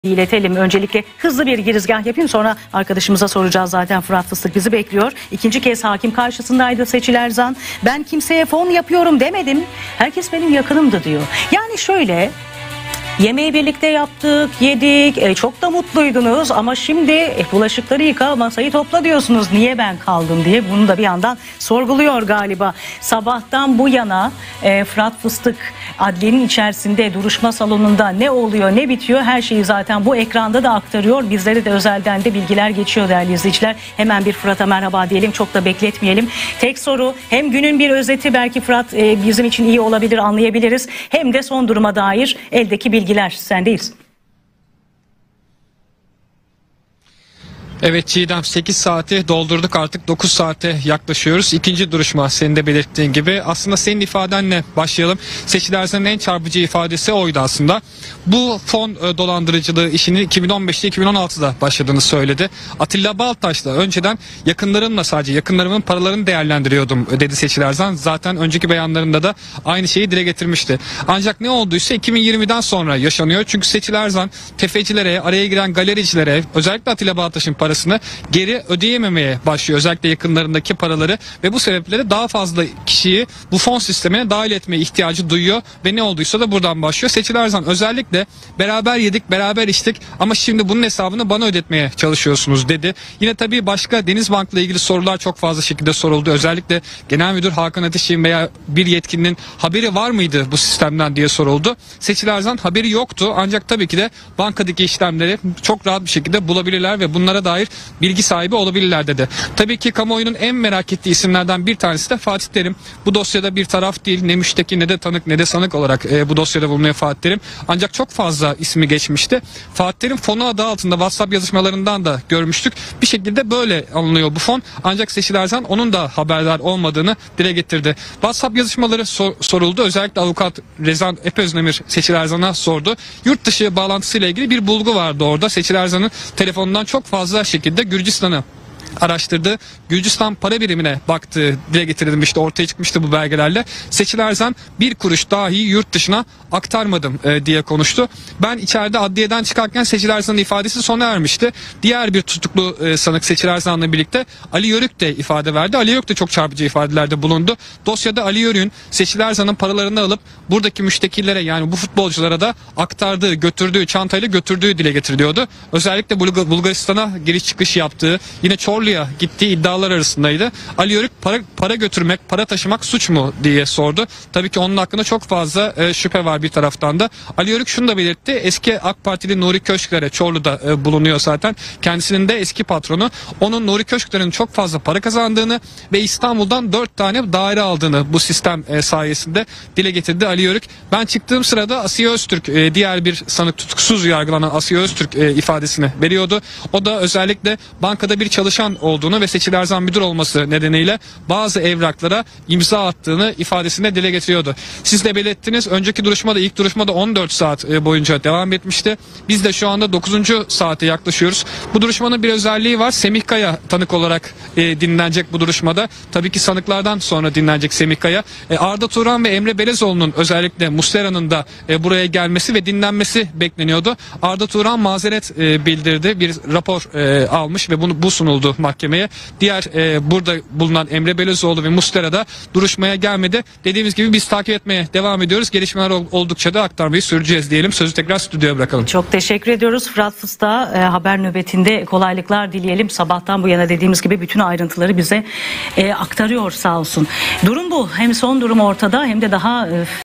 İletelim. Öncelikle hızlı bir girizgah yapayım, sonra arkadaşımıza soracağız, zaten Fırat Fıstık bizi bekliyor. İkinci kez hakim karşısındaydı Seçil Erzan. Ben kimseye fon yapıyorum demedim, herkes benim yakınımdı diyor. Yani şöyle, yemeği birlikte yaptık, yedik, çok da mutluydunuz ama şimdi bulaşıkları yıka, masayı topla diyorsunuz. Niye ben kaldım diye, bunu da bir yandan sorguluyor galiba. Sabahtan bu yana Fırat Fıstık adliyenin içerisinde, duruşma salonunda ne oluyor ne bitiyor, her şeyi zaten bu ekranda da aktarıyor. Bizlere de özelden de bilgiler geçiyor değerli izleyiciler. Hemen bir Fırat'a merhaba diyelim, çok da bekletmeyelim. Tek soru, hem günün bir özeti, belki Fırat bizim için iyi olabilir, anlayabiliriz, hem de son duruma dair eldeki bilgiler. Sendeyiz. Evet Çiğdem, 8 saati doldurduk, artık 9 saate yaklaşıyoruz. İkinci duruşma, senin de belirttiğin gibi. Aslında senin ifadenle başlayalım. Seçil Erzan'ın en çarpıcı ifadesi oydu aslında. Bu fon dolandırıcılığı işinin 2015'te 2016'da başladığını söyledi. Atilla Baltaş'la önceden sadece yakınlarımın paralarını değerlendiriyordum dedi Seçil Erzan. Zaten önceki beyanlarında da aynı şeyi dile getirmişti. Ancak ne olduysa 2020'den sonra yaşanıyor. Çünkü Seçil Erzan tefecilere, araya giren galericilere, özellikle Atilla Baltaş'ın parasını geri ödeyememeye başlıyor. Özellikle yakınlarındaki paraları, ve bu sebeple de daha fazla kişiyi bu fon sistemine dahil etmeye ihtiyacı duyuyor ve ne olduysa da buradan başlıyor. Seçil Erzan özellikle beraber yedik, beraber içtik ama şimdi bunun hesabını bana ödetmeye çalışıyorsunuz dedi. Yine tabii başka Denizbank'la ilgili sorular çok fazla şekilde soruldu. Özellikle Genel Müdür Hakan Ateş'in veya bir yetkinin haberi var mıydı bu sistemden diye soruldu. Seçil Erzan haberi yoktu, ancak tabii ki de bankadaki işlemleri çok rahat bir şekilde bulabilirler ve bunlara dair bilgi sahibi olabilirler dedi. Tabii ki kamuoyunun en merak ettiği isimlerden bir tanesi de Fatih Terim. Bu dosyada bir taraf değil, ne müşteki ne de tanık ne de sanık olarak bu dosyada bulunuyor Fatih Terim. Ancak çok fazla ismi geçmişti. Fatih Terim fonu adı altında WhatsApp yazışmalarından da görmüştük. Bir şekilde böyle alınıyor bu fon. Ancak Seçil Erzan onun da haberdar olmadığını dile getirdi. WhatsApp yazışmaları soruldu. Özellikle avukat Rezan Epözdemir Seçil Erzan'a sordu. Yurt dışı bağlantısıyla ilgili bir bulgu vardı orada. Seçil Erzan'ın telefonundan çok fazla şekilde Gürcistan'ı araştırdı. Gürcistan para birimine baktığı dile getirilmişti. Ortaya çıkmıştı bu belgelerle. Seçil Erzan bir kuruş dahi yurt dışına aktarmadım diye konuştu. Ben içeride adliyeden çıkarken Seçil Erzan'ın ifadesi sona ermişti. Diğer bir tutuklu sanık Seçil Erzan'la birlikte Ali Yörük de ifade verdi. Ali Yörük de çok çarpıcı ifadelerde bulundu. Dosyada Ali Yörük'ün Seçil Erzan'ın paralarını alıp buradaki müştekillere, yani bu futbolculara da aktardığı, götürdüğü, çantayla götürdüğü dile getiriliyordu. Özellikle Bulgaristan'a giriş çıkış yaptığı, yine Çorlu'ya gittiği iddialar arasındaydı. Ali Yörük para götürmek, para taşımak suç mu diye sordu. Tabii ki onun hakkında çok fazla şüphe var bir taraftan da. Ali Yörük şunu da belirtti. Eski AK Partili Nuri Köşkler'e, Çorlu'da bulunuyor zaten. Kendisinin de eski patronu. Onun Nuri Köşkler'in çok fazla para kazandığını ve İstanbul'dan 4 tane daire aldığını bu sistem sayesinde dile getirdi Ali Yörük. Ben çıktığım sırada Asiye Öztürk, diğer bir sanık, tutuksuz yargılanan Asiye Öztürk ifadesini veriyordu. O da özellikle bankada bir çalışan olduğunu ve Seçil Erzan müdür olması nedeniyle bazı evraklara imza attığını ifadesinde dile getiriyordu. Siz de belirttiniz, önceki duruşmada, ilk duruşmada 14 saat boyunca devam etmişti. Biz de şu anda 9. saate yaklaşıyoruz. Bu duruşmanın bir özelliği var. Semih Kaya tanık olarak dinlenecek bu duruşmada. Tabii ki sanıklardan sonra dinlenecek Semih Kaya. Arda Turan ve Emre Belezoğlu'nun, özellikle Muslera'nın da buraya gelmesi ve dinlenmesi bekleniyordu. Arda Turan mazeret bildirdi. Bir rapor almış ve bu sunuldu mahkemeye. Diğer burada bulunan Emre Belezoğlu ve Muslera da duruşmaya gelmedi. Dediğimiz gibi biz takip etmeye devam ediyoruz. Gelişmeler oldukça da aktarmayı süreceğiz diyelim. Sözü tekrar stüdyoya bırakalım. Çok teşekkür ediyoruz. Fırat Fıstık'a haber nöbetinde kolaylıklar dileyelim. Sabahtan bu yana dediğimiz gibi bütün ayrıntıları bize aktarıyor, sağ olsun. Durum bu. Hem son durum ortada, hem de daha